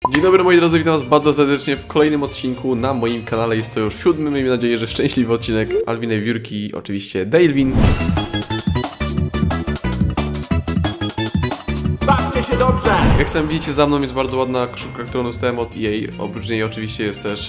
Dzień dobry moi drodzy, witam was bardzo serdecznie w kolejnym odcinku na moim kanale. Jest to już 7, miejmy nadzieję, że szczęśliwy odcinek Alwinej Wiórki, oczywiście Dalewin. Bawcie się dobrze! Jak sami widzicie, za mną jest bardzo ładna koszulka, którą dostałem od EA. Oprócz niej oczywiście jest też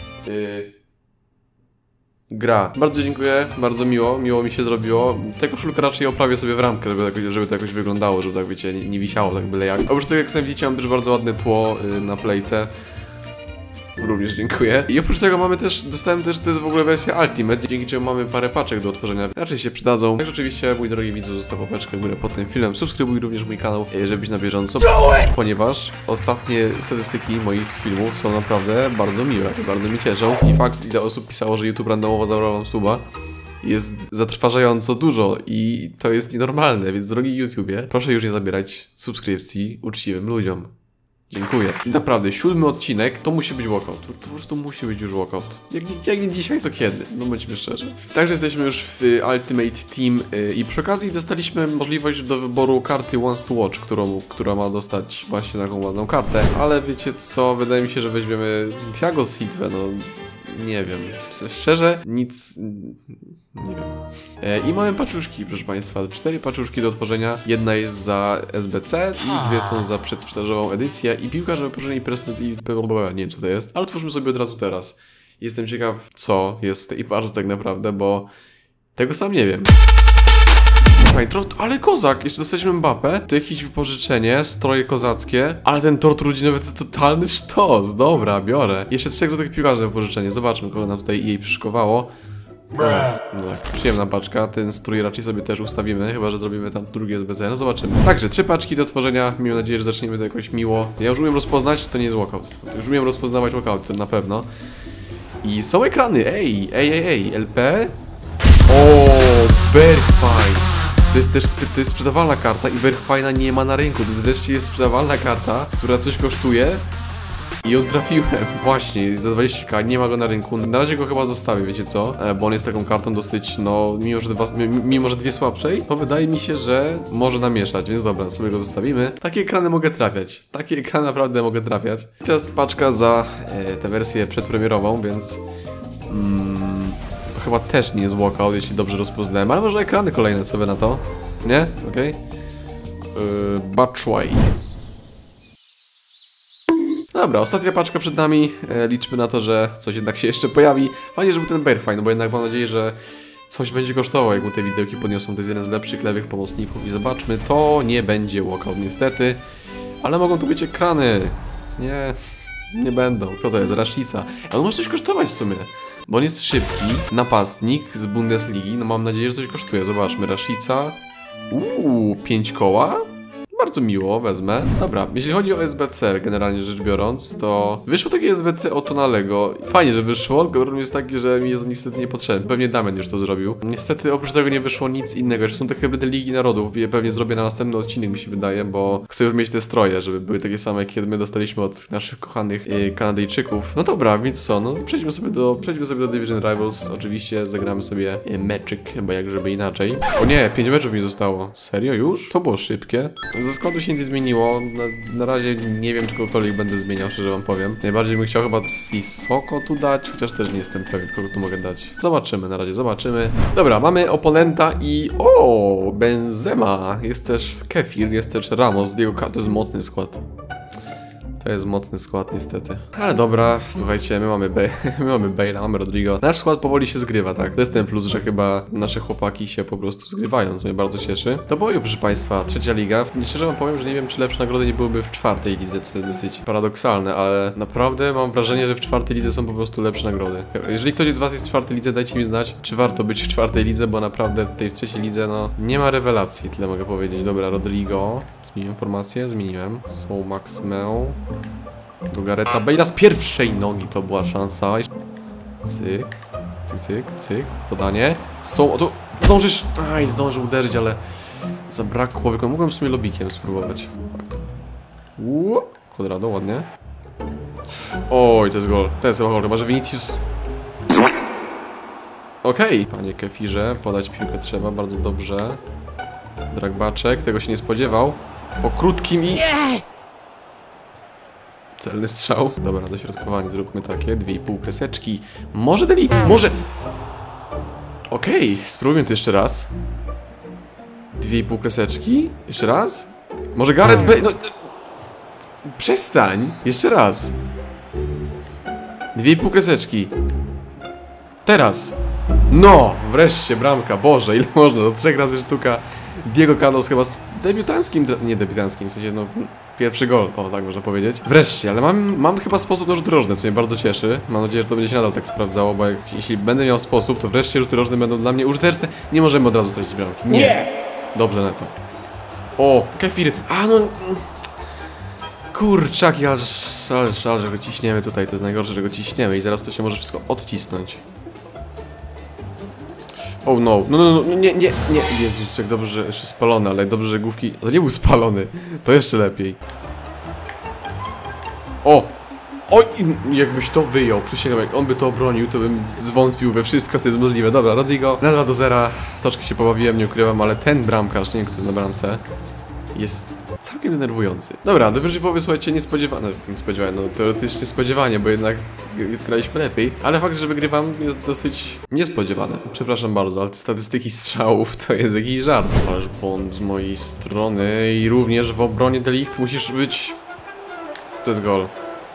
gra. Bardzo dziękuję, bardzo miło mi się zrobiło. Tę koszulkę raczej oprawię sobie w ramkę, żeby to jakoś wyglądało, żeby tak wiecie, nie wisiało tak byle jak. Oprócz tego, jak sami widzicie, mam też bardzo ładne tło na playce. Również dziękuję. I oprócz tego dostałem też, to jest w ogóle wersja Ultimate, dzięki czemu mamy parę paczek do otworzenia. Raczej się przydadzą. Tak oczywiście, mój drogi widzu, zostaw łapeczkę w górę pod tym filmem. Subskrybuj również mój kanał, żeby być na bieżąco. Ponieważ ostatnie statystyki moich filmów są naprawdę bardzo miłe. Bardzo mi cieszą. I fakt, ile osób pisało, że YouTube randomowo zabrał wam suba, jest zatrważająco dużo i to jest nienormalne, więc drogi YouTubie, proszę już nie zabierać subskrypcji uczciwym ludziom. Dziękuję. I naprawdę, 7 odcinek to musi być walkout. To po prostu musi być już walkout. Jak nie dzisiaj, to kiedy? No bądźmy szczerzy. Także jesteśmy już w Ultimate Team i przy okazji dostaliśmy możliwość do wyboru karty Wants to Watch, która ma dostać właśnie taką ładną kartę. Ale wiecie co? Wydaje mi się, że weźmiemy Thiago Silva, no nie wiem. Szczerze, nic... nie wiem. I mamy paczuszki, proszę Państwa. 4 paczuszki do otworzenia. Jedna jest za SBC i 2 są za przedsprzedażową edycję. I piłkarze wypożyczeni prezent i... nie wiem co to jest. Ale otwórzmy sobie od razu teraz. Jestem ciekaw, co jest w tej parce tak naprawdę, bo tego sam nie wiem. Ale kozak! Jeszcze dostaliśmy Mbappé. To jakieś wypożyczenie, stroje kozackie. Ale ten tort rodzinowy to jest totalny sztos. Dobra, biorę. Jeszcze 3 złotych piłkarzy wypożyczenie. Zobaczmy, kogo nam tutaj jej przyszykowało. No, przyjemna paczka, ten strój raczej sobie też ustawimy, chyba że zrobimy tam drugie SBC, no zobaczymy. Także 3 paczki do otworzenia, miejmy nadzieję, że zaczniemy to jakoś miło. Ja już umiem rozpoznać, to nie jest walkout. Już umiem rozpoznawać walkout, to na pewno. I są ekrany, ej, LP. O, Bergwijn. To jest sprzedawalna karta i Bergwijna nie ma na rynku, to jest wreszcie jest sprzedawalna karta, która coś kosztuje. I ją trafiłem, właśnie, za 20k, nie ma go na rynku. Na razie go chyba zostawię, wiecie co? Bo on jest taką kartą dosyć, no, mimo że 2 słabszej, to wydaje mi się, że może namieszać, więc dobra, sobie go zostawimy. Takie ekrany mogę trafiać, takie ekrany naprawdę mogę trafiać. I teraz paczka za tę wersję przedpremierową, więc... to chyba też nie jest walkout, jeśli dobrze rozpoznałem, ale może ekrany kolejne, co wy na to? Nie? Okej. Batshuayi. Dobra, ostatnia paczka przed nami, liczmy na to, że coś jednak się jeszcze pojawi. Fajnie, że był ten Bergwijn, no bo jednak mam nadzieję, że coś będzie kosztowało, jak mu te widełki podniosą. To jest jeden z lepszych lewych pomocników i zobaczmy, to nie będzie walkout niestety. Ale mogą tu być ekrany. Nie będą. Kto to jest? Rashica. Ale on może coś kosztować w sumie, bo on jest szybki, napastnik z Bundesligi, no mam nadzieję, że coś kosztuje. Zobaczmy, Rashica. 5 koła. Bardzo miło, wezmę. Dobra, jeśli chodzi o SBC, generalnie rzecz biorąc, to wyszło takie SBC od Tonalego. Fajnie, że wyszło, tylko problem jest taki, że mi jest niestety niepotrzebny. Pewnie Damian już to zrobił. Niestety oprócz tego nie wyszło nic innego. Jeszcze są te hybrydy Ligi Narodów. Je pewnie zrobię na następny odcinek, mi się wydaje, bo chcę już mieć te stroje, żeby były takie same, jak my dostaliśmy od naszych kochanych Kanadyjczyków. No dobra, więc co, no przejdźmy sobie do Division Rivals. Oczywiście zagramy sobie meczyk, bo jak żeby inaczej. O nie, 5 meczów mi zostało. Serio już? To było szybkie. Ze składu się nic nie zmieniło, na razie nie wiem, czy kogokolwiek będę zmieniał, szczerze wam powiem. Najbardziej bym chciał chyba Sissoko tu dać, chociaż też nie jestem pewien, kogo tu mogę dać. Zobaczymy, na razie zobaczymy. Dobra, mamy oponenta i... O, Benzema, jest też Kefir, jest też Ramos, Diego K, to jest mocny skład. To jest mocny skład niestety. Ale dobra, słuchajcie, my mamy Bale'a, mamy Rodrigo. Nasz skład powoli się zgrywa, tak? To jest ten plus, że chyba nasze chłopaki się po prostu zgrywają, co mnie bardzo cieszy. Do boju, proszę Państwa, 3. liga. Szczerze wam powiem, że nie wiem, czy lepsze nagrody nie byłyby w 4. lidze, co jest dosyć paradoksalne, ale naprawdę mam wrażenie, że w 4. lidze są po prostu lepsze nagrody. Jeżeli ktoś z was jest w 4. lidze, dajcie mi znać, czy warto być w 4. lidze, bo naprawdę w tej 3. lidze, no, nie ma rewelacji, tyle mogę powiedzieć. Dobra, Rodrigo. Zmieniłem formację? Zmieniłem. Są Maximeo. Do Gareta Bale'a z pierwszej nogi to była szansa. Cyk. Cyk, cyk, cyk. Podanie. Są... O to... Zdążysz... Aj, zdążył uderzyć, ale... Zabrakło... Mogłem w sumie lobikiem spróbować. Quadrado, ładnie. Oj, to jest gol. To jest gol. Chyba, że Vinicius... Okej. Panie Kefirze, podać piłkę trzeba. Bardzo dobrze. Dragbaczek. Tego się nie spodziewał. Po krótkim i... Celny strzał. Dobra, dośrodkowanie zróbmy takie. 2,5 kreseczki. Może delikt, może... Okej, spróbujmy to jeszcze raz. 2,5 kreseczki. Jeszcze raz. Może Gareth Bale... No... Przestań. Jeszcze raz. 2,5 kreseczki. Teraz. No, wreszcie bramka. Boże, ile można? Do 3 razy sztuka. Diego Carlos chyba z debiutanckim, nie debiutanckim, w sensie no pierwszy gol, o tak można powiedzieć. Wreszcie, ale mam chyba sposób na rzuty rożne, co mnie bardzo cieszy. Mam nadzieję, że to będzie się nadal tak sprawdzało, bo jeśli będę miał sposób, to wreszcie rzuty rożne będą dla mnie użyteczne. Nie możemy od razu stracić bramki. Nie! Dobrze, Neto. O, Kefir. A no... Kurczaki, ale że go ciśniemy tutaj, to jest najgorsze, że go ciśniemy i zaraz to się może wszystko odcisnąć. Oh no, nie, Jezus, jak dobrze, że jeszcze spalony, ale dobrze, że główki... To nie był spalony, to jeszcze lepiej. O! Oj, jakbyś to wyjął, przysięgam, jak on by to obronił, to bym zwątpił we wszystko, co jest możliwe. Dobra, Rodrigo, na 2-0, troszkę się pobawiłem, nie ukrywam, ale ten bramkarz, nie wiem kto jest na bramce, jest całkiem denerwujący. Dobra, do pierwszej połowy, słuchajcie, niespodziewane, no teoretycznie spodziewanie, bo jednak graliśmy lepiej, ale fakt, że wygrywam jest dosyć niespodziewany. Przepraszam bardzo, ale te statystyki strzałów to jest jakiś żart. Ależ błąd z mojej strony i również w obronie delikt musisz być... To jest gol.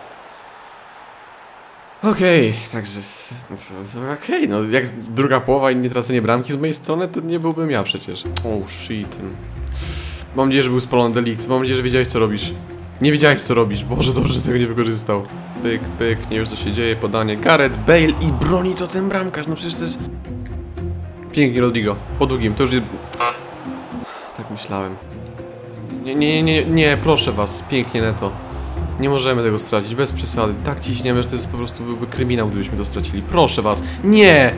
Okej, także... Okej, no jak druga połowa i nie tracenie bramki z mojej strony, to nie byłbym ja przecież. Oh shit. Mam nadzieję, że był spalony delikt. Mam nadzieję, że wiedziałeś co robisz. Nie wiedziałeś co robisz. Boże, dobrze, że tego nie wykorzystał. Pyk, pyk, nie wiesz co się dzieje. Podanie. Gareth Bale i broni to ten bramkarz. No przecież to jest... Pięknie, Rodrigo. Po długim, to już jest... Tak myślałem. Nie, proszę was. Pięknie, Neto. Nie możemy tego stracić, bez przesady. Tak ciśniemy, że to jest po prostu byłby kryminał, gdybyśmy to stracili. Proszę was. Nie!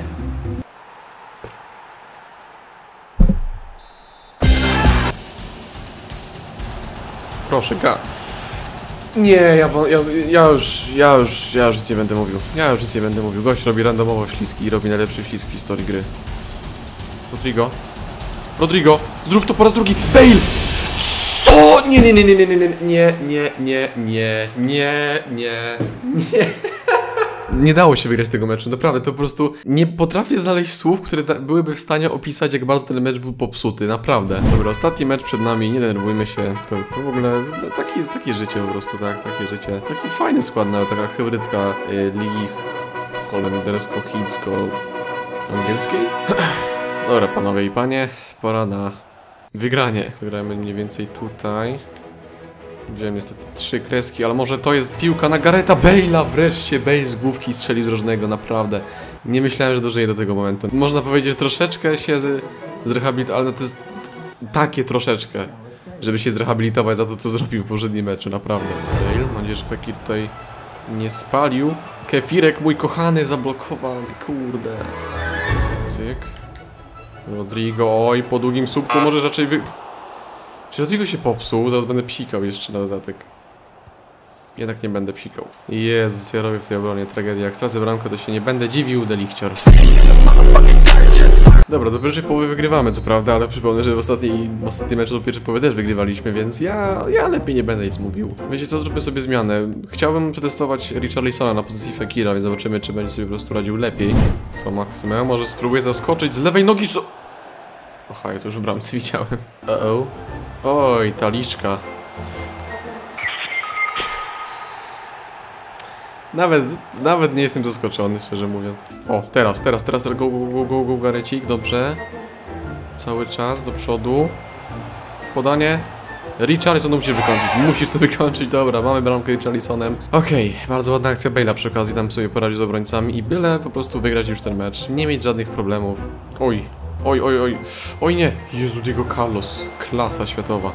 Proszę, nie, ja już nic nie będę mówił. Ja już nic nie będę mówił. Gość robi randomowo śliski i robi najlepszy ślisk w historii gry. Rodrigo, zrób to po raz drugi. Bale! Co? Nie. Nie dało się wygrać tego meczu, naprawdę, to po prostu nie potrafię znaleźć słów, które byłyby w stanie opisać, jak bardzo ten mecz był popsuty, naprawdę. Dobra, ostatni mecz przed nami, nie denerwujmy się, to w ogóle, no, takie życie po prostu, tak, takie życie. Taki fajny skład nawet, taka hybrydka ligi holendersko-chińsko-angielskiej. Dobra, panowie i panie, pora na wygranie. Wygramy mniej więcej tutaj. Wziąłem niestety 3 kreski, ale może to jest piłka na Garetha Bale'a. Wreszcie Bale z główki strzelił z rożnego, naprawdę. Nie myślałem, że dożyję do tego momentu. Można powiedzieć, że troszeczkę się zrehabilitował, ale to jest takie troszeczkę, żeby się zrehabilitować za to, co zrobił w poprzednim meczu, naprawdę. Bale, mam nadzieję, że Fekir tutaj nie spalił. Kefirek, mój kochany, zablokowany, kurde. Cyk. Rodrigo, oj, po długim słupku może raczej Czy Rodrigo się popsuł? Zaraz będę psikał jeszcze na dodatek. Jednak nie będę psikał. Jezus, ja robię w tej obronie tragedię. Jak stracę bramkę, to się nie będę dziwił, delichcior. Dobra, do pierwszej połowy wygrywamy, co prawda, ale przypomnę, że w ostatnim meczu do pierwszej połowy też wygrywaliśmy, więc ja lepiej nie będę nic mówił. Wiecie co, zróbmy sobie zmianę. Chciałbym przetestować Richarlisona na pozycji Fekira, więc zobaczymy, czy będzie sobie po prostu radził lepiej. Co Maksymeo, może spróbuję zaskoczyć z lewej nogi, Aha, ja to już w bramce widziałem. Oj, taliszka. Nawet nie jestem zaskoczony, szczerze mówiąc. O, teraz, go, Garecik, dobrze. Cały czas, do przodu. Podanie. Richarlison musisz wykończyć, musisz to wykończyć, dobra, mamy bramkę Richarlisonem. Okej, bardzo ładna akcja Bale'a przy okazji, tam sobie poradził z obrońcami i byle po prostu wygrać już ten mecz, nie mieć żadnych problemów. Oj nie, Jezu, Diego Carlos, klasa światowa.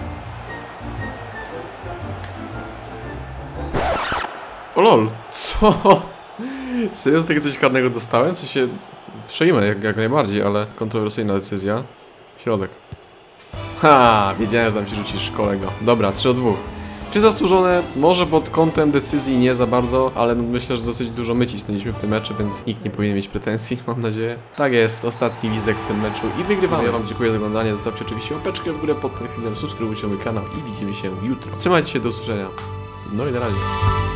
O lol, co? Serio z tego coś karnego dostałem? W sensie, przejmę jak najbardziej, ale kontrowersyjna decyzja. Środek. Ha, wiedziałem, że tam się rzucisz, kolego. Dobra, 3-2. Czy zasłużone? Może pod kątem decyzji nie za bardzo, ale myślę, że dosyć dużo my cisnęliśmy w tym meczu, więc nikt nie powinien mieć pretensji, mam nadzieję. Tak jest, ostatni gwizdek w tym meczu i wygrywamy. Ja wam dziękuję za oglądanie, zostawcie oczywiście łapeczkę w górę pod tym filmem, subskrybujcie mój kanał i widzimy się jutro. Trzymajcie się, do usłyszenia. No i na razie.